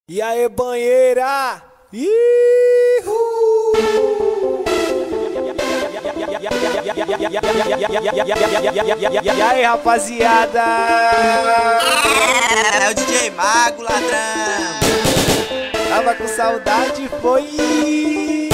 E aí, banheira? Ihu! E aí, rapaziada? É o DJ Mago, ladrão. Tava com saudade, foi?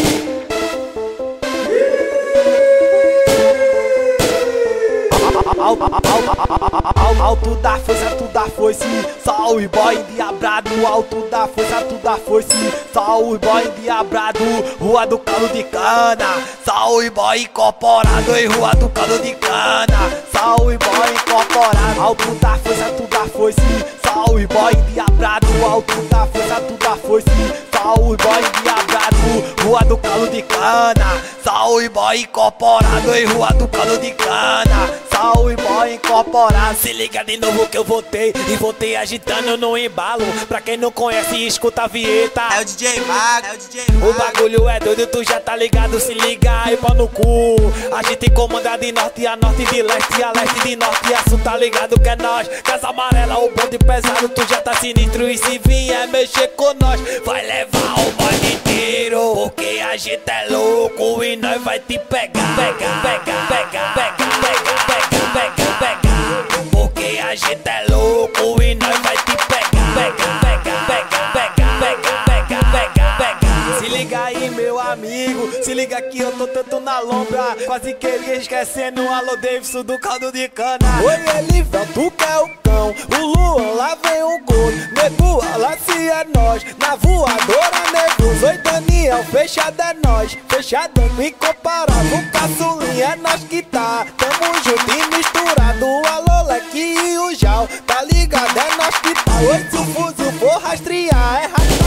Alto da força, tudo da foice. Salve boy endiabrado, alto da força, tudo da foice. Salve boy endiabrado, rua do caldo de cana. Salve boy incorporado em rua do caldo de cana. Salve boy incorporado, alto da força, tudo da foice. Salve boy endiabrado, alto da força, tudo da foice. Salve boy endiabrado, rua do caldo de cana. Salve boy incorporado em rua do caldo de cana. Salve boy incorporado. Se liga de novo que eu voltei, e voltei agitando no embalo. Pra quem não conhece, escuta a vinheta. É o DJ Mago, é o DJ Mago. O bagulho é doido, tu já tá ligado. Se liga aí, pau no cu. A gente comanda de norte a norte, de leste a leste, de norte a sul. Tá ligado que é nós, casa amarela, o bonde pesado. Tu já tá sinistro e se vier mexer com nós, vai levar o bonde inteiro. Porque a gente é louco e nós vai te pegar. Pegar, pegar, pegar, pegar, pegar, pegar, pegar. Porque a gente é louco e nós vai te pegar. Pegar, pegar, pegar, pegar, pegar, pegar, pegar, pegar. Se liga aí, meu amigo, se liga que eu tô tanto na lombra. Quase queria esquecendo o Alô Davidson do caldo de cana. Oi, Elivel, tu que é o cão. O Luan, lá vem o gol. Nego, lá se é nós. Na voadora, negros. Oi, Daniel, fechado é nós. Fechadão incomparável. Caçulinha é nós que tá. Tamo junto e misturado. O Alô Leque e o Jal. Tá ligado, é nós que tá. Oi, se o fuzil for rastrear, é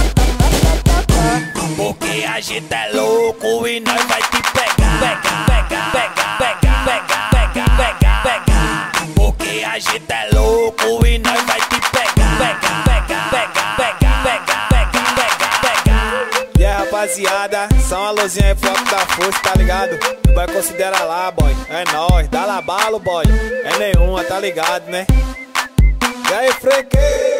porque a gente é louco e nós vai te pegar. Pegar, pegar, pegar, pegar, pegar, pegar, pegar, pegar. Porque a gente é louco e nós vai te pegar. Pegar, pegar, pegar, pegar, pegar, pegar, pegar, pegar. E aí, rapaziada, só uma luzinha aí pro alto da força, tá ligado? Vai considerar lá, boy. É nóis, dá lá balo, boy. É nenhuma, tá ligado, né? E aí, freguês?